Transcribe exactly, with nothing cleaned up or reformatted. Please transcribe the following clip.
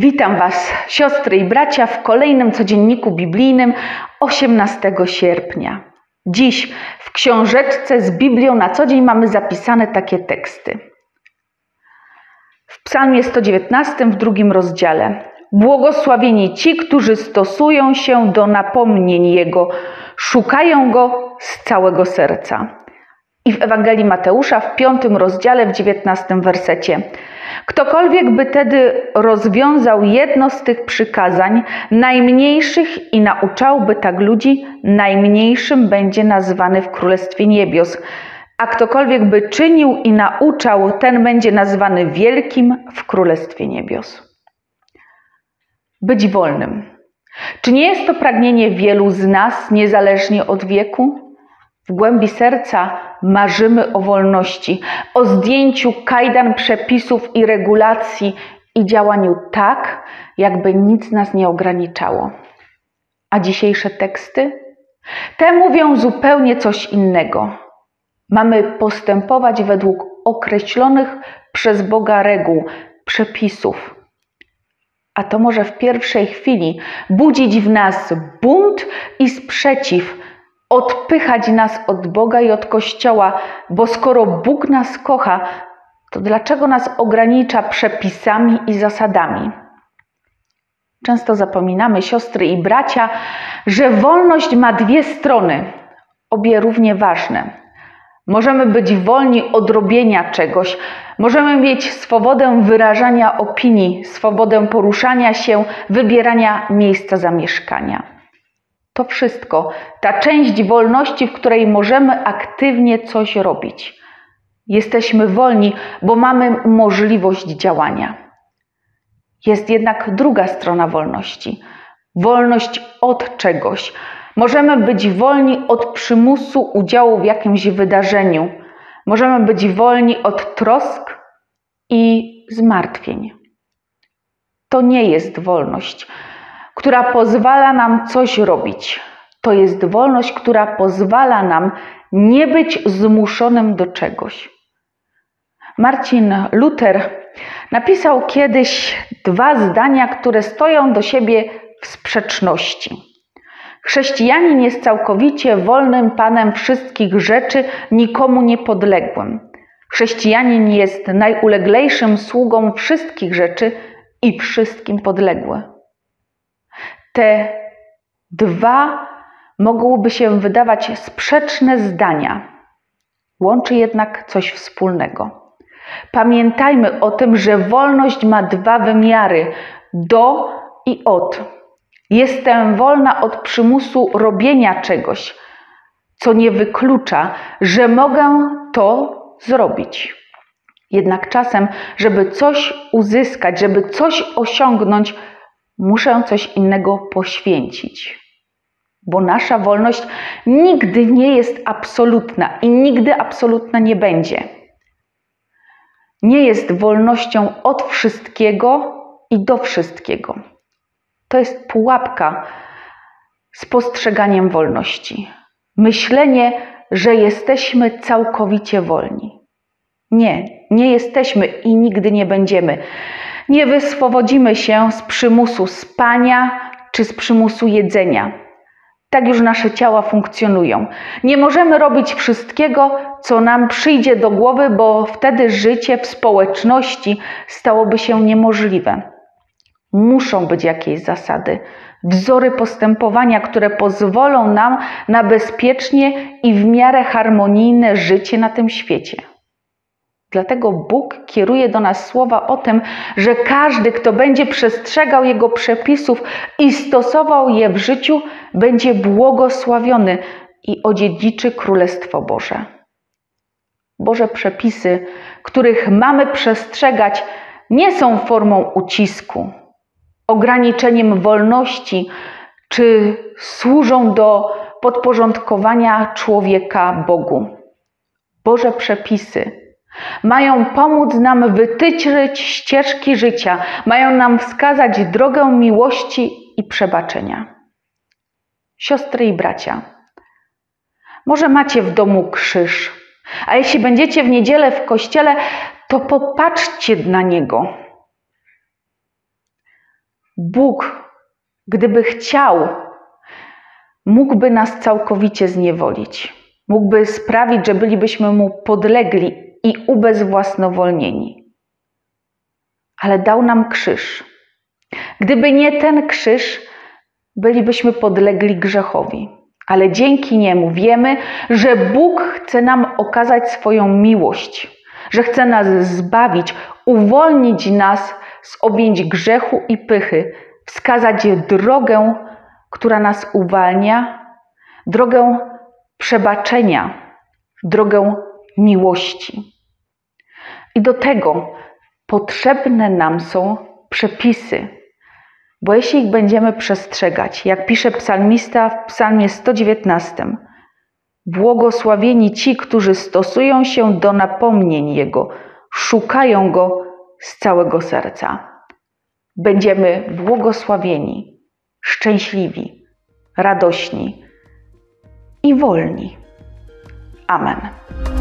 Witam Was, siostry i bracia, w kolejnym codzienniku biblijnym osiemnastego sierpnia. Dziś w książeczce z Biblią na co dzień mamy zapisane takie teksty. W Psalmie sto dziewiętnastym w drugim rozdziale. Błogosławieni ci, którzy stosują się do napomnień Jego, szukają Go z całego serca. I w Ewangelii Mateusza w piątym rozdziale w dziewiętnastym wersecie. Ktokolwiek by tedy rozwiązał jedno z tych przykazań, najmniejszych, i nauczałby tak ludzi, najmniejszym będzie nazwany w Królestwie Niebios. A ktokolwiek by czynił i nauczał, ten będzie nazwany wielkim w Królestwie Niebios. Być wolnym. Czy nie jest to pragnienie wielu z nas, niezależnie od wieku? W głębi serca marzymy o wolności, o zdjęciu kajdan przepisów i regulacji i działaniu tak, jakby nic nas nie ograniczało. A dzisiejsze teksty? Te mówią zupełnie coś innego. Mamy postępować według określonych przez Boga reguł, przepisów. A to może w pierwszej chwili budzić w nas bunt i sprzeciw, odpychać nas od Boga i od Kościoła, bo skoro Bóg nas kocha, to dlaczego nas ogranicza przepisami i zasadami? Często zapominamy, siostry i bracia, że wolność ma dwie strony, obie równie ważne. Możemy być wolni od robienia czegoś, możemy mieć swobodę wyrażania opinii, swobodę poruszania się, wybierania miejsca zamieszkania. To wszystko, ta część wolności, w której możemy aktywnie coś robić. Jesteśmy wolni, bo mamy możliwość działania. Jest jednak druga strona wolności. Wolność od czegoś. Możemy być wolni od przymusu udziału w jakimś wydarzeniu. Możemy być wolni od trosk i zmartwień. To nie jest wolność, która pozwala nam coś robić. To jest wolność, która pozwala nam nie być zmuszonym do czegoś. Marcin Luther napisał kiedyś dwa zdania, które stoją do siebie w sprzeczności. Chrześcijanin jest całkowicie wolnym panem wszystkich rzeczy, nikomu niepodległym. Chrześcijanin jest najuleglejszym sługą wszystkich rzeczy i wszystkim podległy. Te dwa mogłyby się wydawać sprzeczne zdania, łączy jednak coś wspólnego. Pamiętajmy o tym, że wolność ma dwa wymiary, do i od. Jestem wolna od przymusu robienia czegoś, co nie wyklucza, że mogę to zrobić. Jednak czasem, żeby coś uzyskać, żeby coś osiągnąć, muszę coś innego poświęcić. Bo nasza wolność nigdy nie jest absolutna i nigdy absolutna nie będzie. Nie jest wolnością od wszystkiego i do wszystkiego. To jest pułapka z postrzeganiem wolności. Myślenie, że jesteśmy całkowicie wolni. Nie, nie jesteśmy i nigdy nie będziemy. Nie wyswobodzimy się z przymusu spania czy z przymusu jedzenia. Tak już nasze ciała funkcjonują. Nie możemy robić wszystkiego, co nam przyjdzie do głowy, bo wtedy życie w społeczności stałoby się niemożliwe. Muszą być jakieś zasady, wzory postępowania, które pozwolą nam na bezpiecznie i w miarę harmonijne życie na tym świecie. Dlatego Bóg kieruje do nas słowa o tym, że każdy, kto będzie przestrzegał Jego przepisów i stosował je w życiu, będzie błogosławiony i odziedziczy Królestwo Boże. Boże przepisy, których mamy przestrzegać, nie są formą ucisku, ograniczeniem wolności, czy służą do podporządkowania człowieka Bogu. Boże przepisy mają pomóc nam wytyczyć ścieżki życia, mają nam wskazać drogę miłości i przebaczenia. Siostry i bracia, może macie w domu krzyż, a jeśli będziecie w niedzielę w kościele, to popatrzcie na niego. Bóg, gdyby chciał, mógłby nas całkowicie zniewolić. Mógłby sprawić, że bylibyśmy Mu podlegli i ubezwłasnowolnieni. Ale dał nam krzyż. Gdyby nie ten krzyż, bylibyśmy podlegli grzechowi. Ale dzięki niemu wiemy, że Bóg chce nam okazać swoją miłość, że chce nas zbawić, uwolnić nas z objęć grzechu i pychy, wskazać drogę, która nas uwalnia, drogę przebaczenia, drogę miłości. I do tego potrzebne nam są przepisy, bo jeśli ich będziemy przestrzegać, jak pisze psalmista w psalmie sto dziewiętnastym, błogosławieni ci, którzy stosują się do napomnień Jego, szukają Go z całego serca. Będziemy błogosławieni, szczęśliwi, radośni i wolni. Amen.